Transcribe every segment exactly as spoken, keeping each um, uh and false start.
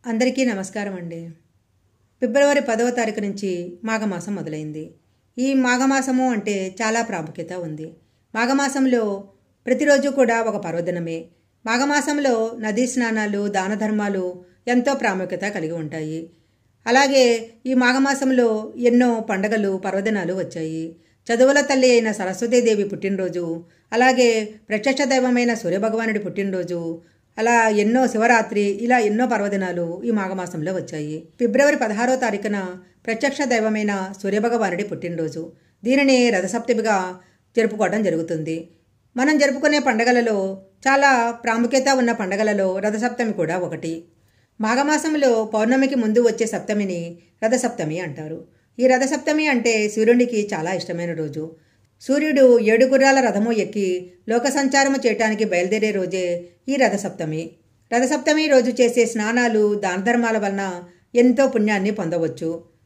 అందరికీ నమస్కారం అండి. ఫిబ్రవరి పదవ తారీఖు నుంచి మాఘమాసం మొదలైంది. ఈ మాఘమాసము అంటే చాలా ప్రాముఖ్యత ఉంది. మాఘమాసంలో ప్రతిరోజు కూడా ఒక పర్వదినమే. మాఘమాసంలో నదీ స్నానాలు, దాన ధర్మాలు ఎంతో ప్రాముఖ్యత కలిగి ఉంటాయి. అలాగే ఈ మాఘమాసంలో ఎన్నో పండగలు, పర్వదినాలు వచ్చాయి. చదువుల తల్లి అయిన సరస్వతీదేవి పుట్టినరోజు, అలాగే ప్రత్యక్ష దైవమైన సూర్యభగవానుడి పుట్టినరోజు, అలా ఎన్నో శివరాత్రి, ఇలా ఎన్నో పర్వదినాలు ఈ మాఘమాసంలో వచ్చాయి. ఫిబ్రవరి పదహారో తారీఖున ప్రత్యక్ష దైవమైన సూర్యభగవానుడి పుట్టినరోజు. దీనిని రథసప్తమిగా జరుపుకోవడం జరుగుతుంది. మనం జరుపుకునే పండగలలో చాలా ప్రాముఖ్యత ఉన్న పండగలలో రథసప్తమి కూడా ఒకటి. మాఘమాసంలో పౌర్ణమికి ముందు వచ్చే సప్తమిని రథసప్తమి అంటారు. ఈ రథసప్తమి అంటే సూర్యునికి చాలా ఇష్టమైన రోజు. సూర్యుడు ఏడు గుర్రాల రథము ఎక్కి లోక సంచారము చేయటానికి బయలుదేరే రోజే ఈ రథసప్తమి. రథసప్తమి రోజు చేసే స్నానాలు, దాన ధర్మాల వలన ఎంతో పుణ్యాన్ని పొందవచ్చు.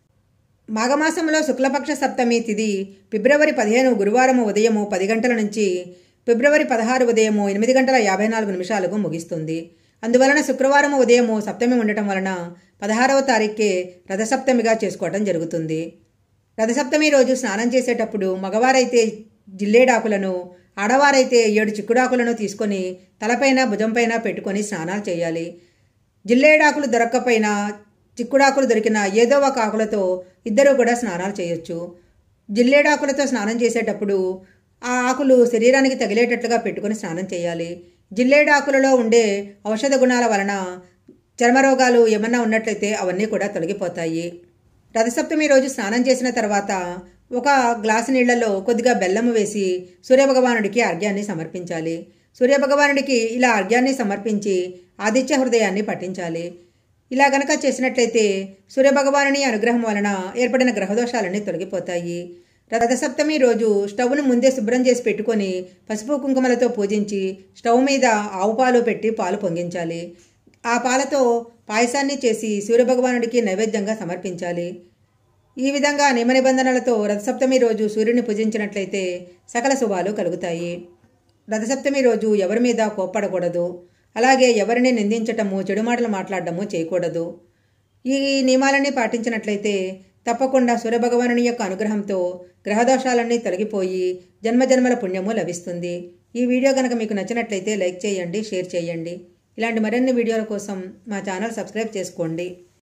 మాఘమాసంలో శుక్లపక్ష సప్తమి తిథి ఫిబ్రవరి పదిహేను గురువారం ఉదయము పది గంటల నుంచి ఫిబ్రవరి పదహారు ఉదయము ఎనిమిది గంటల యాభై నాలుగు నిమిషాలకు ముగిస్తుంది. అందువలన శుక్రవారం ఉదయము సప్తమి ఉండటం వలన పదహారవ తారీఖే రథసప్తమిగా చేసుకోవటం జరుగుతుంది. రథసప్తమి రోజు స్నానం చేసేటప్పుడు మగవారైతే జిల్లేడాకులను, ఆడవారైతే ఏడు చిక్కుడాకులను తీసుకొని తలపైన భుజంపైన పెట్టుకొని స్నానాలు చేయాలి. జిల్లేడాకులు దొరక్కపోయినా చిక్కుడాకులు దొరికిన ఏదో ఒక ఆకులతో ఇద్దరు కూడా స్నానాలు చేయొచ్చు. జిల్లేడాకులతో స్నానం చేసేటప్పుడు ఆ ఆకులు శరీరానికి తగిలేటట్లుగా పెట్టుకొని స్నానం చేయాలి. జిల్లేడాకులలో ఉండే ఔషధ గుణాల వలన చర్మరోగాలు ఏమన్నా ఉన్నట్లయితే అవన్నీ కూడా తొలగిపోతాయి. రథసప్తమి రోజు స్నానం చేసిన తర్వాత ఒక గ్లాసు నీళ్లలో కొద్దిగా బెల్లము వేసి సూర్యభగవానుడికి అర్ఘ్యాన్ని సమర్పించాలి. సూర్యభగవానుడికి ఇలా అర్ఘ్యాన్ని సమర్పించి ఆదిత్య హృదయాన్ని పఠించాలి. ఇలా గనక చేసినట్లయితే సూర్యభగవానుని అనుగ్రహం వలన ఏర్పడిన గ్రహదోషాలన్నీ తొలగిపోతాయి. రథసప్తమి రోజు స్టవ్ను ముందే శుభ్రం చేసి పెట్టుకొని పసుపు కుంకుమలతో పూజించి స్టవ్ మీద ఆవు పాలు పెట్టి పాలు పొంగించాలి. ఆ పాలతో పాయసాన్ని చేసి సూర్యభగవానుడికి నైవేద్యంగా సమర్పించాలి. ఈ విధంగా నియమ నిబంధనలతో రథసప్తమి రోజు సూర్యుని పూజించినట్లయితే సకల శుభాలు కలుగుతాయి. రథసప్తమి రోజు ఎవరి మీద కోప్పడకూడదు. అలాగే ఎవరిని నిందించటము, చెడు మాటలు మాట్లాడటము చేయకూడదు. ఈ నియమాలన్నీ పాటించినట్లయితే తప్పకుండా సూర్యభగవానుని యొక్క అనుగ్రహంతో గ్రహదోషాలన్నీ తొలగిపోయి జన్మజన్మల పుణ్యము లభిస్తుంది. ఈ వీడియో కనుక మీకు నచ్చినట్లయితే లైక్ చేయండి, షేర్ చేయండి. ఇలాంటి మరిన్ని వీడియోల కోసం మా ఛానల్ సబ్స్క్రైబ్ చేసుకోండి.